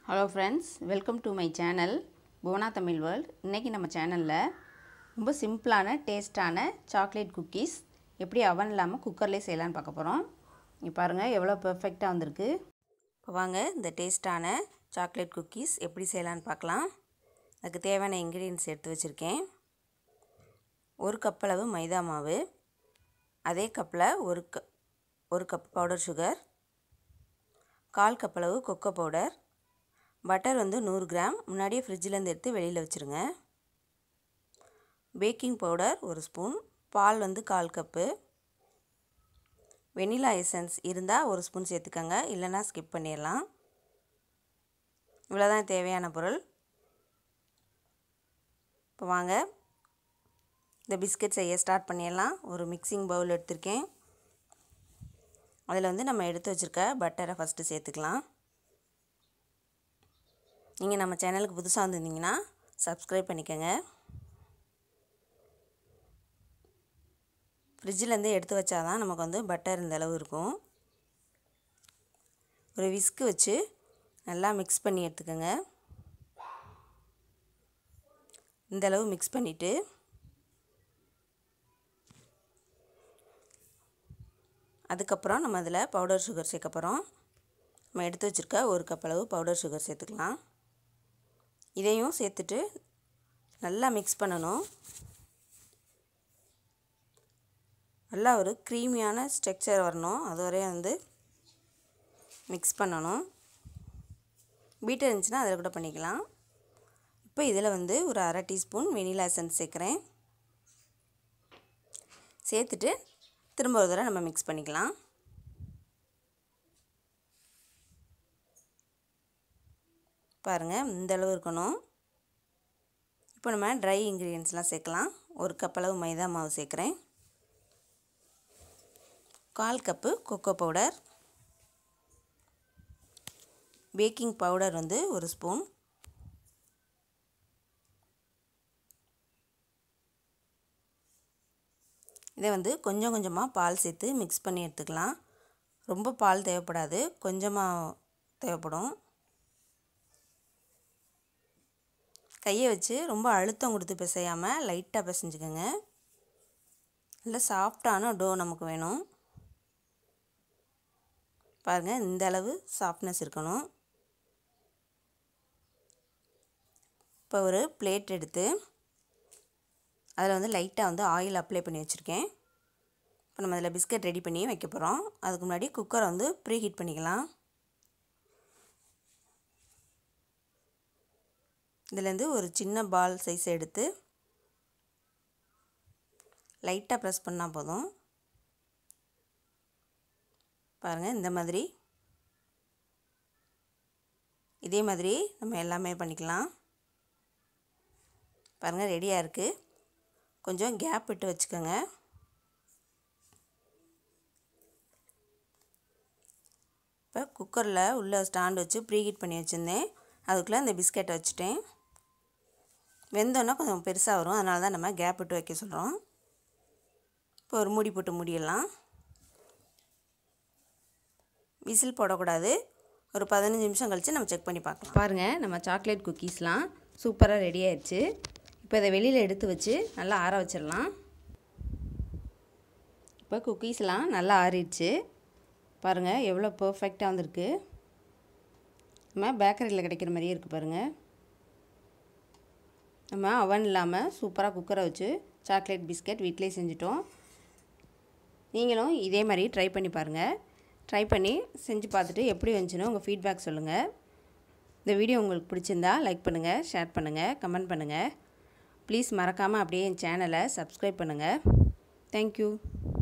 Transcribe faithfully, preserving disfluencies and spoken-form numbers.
Hello friends, welcome to my channel Bhuvana Tamil World. இன்னைக்கு நம்ம சேனல்ல ரொம்ப சிம்பிளான டேஸ்டான சாக்லேட் குக்கீஸ் எப்படி அவன் இல்லாம குக்கர்லயே செய்யலாம்னு பார்க்க போறோம். இங்க பாருங்க எவ்வளவு பெர்ஃபெக்ட்டா வந்திருக்கு. இப்போ வாங்க இந்த டேஸ்டான சாக்லேட் குக்கீஸ் எப்படி செய்யலாம்னு பார்க்கலாம். அதுக்கு தேவையான ingredients எடுத்து வச்சிருக்கேன். ஒரு கப் அளவு மைதா மாவு, அதே கப்ல ஒரு ஒரு கப் பவுடர் சுகர், கால் கப் அளவு கொக்கோ பவுடர், பட்டர் வந்து நூறு கிராம் முன்னாடியே ஃப்ரிட்ஜில் இருந்து எடுத்து வெளியில் வச்சுருங்க. பேக்கிங் பவுடர் ஒரு ஸ்பூன், பால் வந்து கால் கப்பு, வெனிலா எசன்ஸ் இருந்தால் ஒரு ஸ்பூன் சேர்த்துக்கங்க, இல்லைனா ஸ்கிப் பண்ணிடலாம். இவ்வளோதான் தேவையான பொருள். இப்போ வாங்க இந்த பிஸ்கட் செய்ய ஸ்டார்ட் பண்ணிடலாம். ஒரு மிக்சிங் பவுல் எடுத்திருக்கேன். அதில் வந்து நம்ம எடுத்து வச்சுருக்க பட்டரை ஃபஸ்ட்டு சேர்த்துக்கலாம். நீங்கள் நம்ம சேனலுக்கு புதுசாக வந்திருந்தீங்கன்னா சப்ஸ்கிரைப் பண்ணிக்கோங்க. ஃப்ரிட்ஜிலேருந்து எடுத்து வச்சாதான் நமக்கு வந்து பட்டர் இந்த அளவு இருக்கும். ஒரு விஸ்கு வச்சு நல்லா மிக்ஸ் பண்ணி எடுத்துக்கோங்க. இந்த அளவு மிக்ஸ் பண்ணிவிட்டு அதுக்கப்புறம் நம்ம அதில் பவுடர் சுகர் சேர்க்க போகிறோம். நம்ம எடுத்து வச்சுருக்க ஒரு கப் அளவு பவுடர் சுகர் சேர்த்துக்கலாம். இதையும் சேர்த்துட்டு நல்லா மிக்ஸ் பண்ணணும். நல்லா ஒரு க்ரீமியான ஸ்ட்ரக்சர் வரணும், அதுவரையும் வந்து மிக்ஸ் பண்ணணும். பீட்டர் இருந்துச்சுன்னா அதில் கூட பண்ணிக்கலாம். இப்போ இதில் வந்து ஒரு அரை டீஸ்பூன் வெனிலா எசன்ஸ் சேர்க்குறேன். சேர்த்துட்டு திரும்ப ஒரு தடவை நம்ம மிக்ஸ் பண்ணிக்கலாம். பாருங்கள் இந்த அளவு இருக்கணும். இப்போ நம்ம ட்ரை இன்க்ரீடியன்ட்ஸ்லாம் சேர்க்கலாம். ஒரு கப் அளவு மைதா மாவு சேர்க்குறேன், கால் cup cocoa powder, baking powder வந்து ஒரு ஸ்பூன், இதை வந்து கொஞ்சம் கொஞ்சமாக பால் சேர்த்து மிக்ஸ் பண்ணி எடுத்துக்கலாம். ரொம்ப பால் தேவைப்படாது, கொஞ்சமாக தேவைப்படும். கையை வச்சு ரொம்ப அழுத்தம் கொடுத்து பிசையாமல் லைட்டாக பிசைஞ்சுக்கோங்க. இல்லை சாஃப்டான டோ நமக்கு வேணும். பாருங்கள் இந்த அளவு சாஃப்ட்னஸ் இருக்கணும். இப்போ ஒரு பிளேட் எடுத்து அதில் வந்து லைட்டாக வந்து ஆயில் அப்ளை பண்ணி வச்சுருக்கேன். இப்போ நம்ம அதில் பிஸ்கட் ரெடி பண்ணி வைக்க போகிறோம். அதுக்கு முன்னாடி குக்கரை வந்து ப்ரீ ஹீட் பண்ணிக்கலாம். இதிலேருந்து ஒரு சின்ன பால் சைஸ் எடுத்து லைட்டாக ப்ரெஸ் பண்ணால் போதும். பாருங்கள் இந்த மாதிரி இதே மாதிரி நம்ம எல்லாமே பண்ணிக்கலாம். பாருங்கள் ரெடியாக இருக்குது. கொஞ்சம் கேப் விட்டு வச்சுக்கோங்க. இப்போ குக்கரில் உள்ள ஸ்டாண்ட் வச்சு ப்ரீ ஹீட் பண்ணி வச்சுருந்தேன். அதுக்குள்ளே இந்த பிஸ்கெட்டை வச்சுட்டேன். வெந்தோன்னா கொஞ்சம் பெருசாக வரும், அதனால தான் நம்ம கேப் விட்டு வைக்க சொல்கிறோம். இப்போ ஒரு மூடி போட்டு மூடிடலாம். விசில் போடக்கூடாது. ஒரு பதினஞ்சு நிமிஷம் கழித்து நம்ம செக் பண்ணி பார்க்கலாம். பாருங்கள் நம்ம சாக்லேட் குக்கீஸ்லாம் சூப்பராக ரெடி ஆயிடுச்சு. இப்போ இதை வெளியில் எடுத்து வச்சு நல்லா ஆற வச்சிடலாம். இப்போ குக்கீஸ்லாம் நல்லா ஆறிடுச்சு. பாருங்கள் எவ்வளோ பர்ஃபெக்டாக வந்திருக்கு. நம்ம பேக்கரியில் கிடைக்கிற மாதிரியே இருக்குது பாருங்கள். நம்ம அவன் இல்லாமல் சூப்பராக குக்கரை வச்சு சாக்லேட் பிஸ்கட் வீட்டிலே செஞ்சிட்டோம். நீங்களும் இதே மாதிரி ட்ரை பண்ணி பாருங்கள். ட்ரை பண்ணி செஞ்சு பார்த்துட்டு எப்படி வந்துச்சுன்னு உங்கள் ஃபீட்பேக் சொல்லுங்கள். இந்த வீடியோ உங்களுக்கு பிடிச்சிருந்தா லைக் பண்ணுங்கள், ஷேர் பண்ணுங்கள், கமெண்ட் பண்ணுங்கள். ப்ளீஸ் மறக்காமல் அப்படியே என் சேனலை சப்ஸ்கிரைப் பண்ணுங்கள். தேங்க்யூ.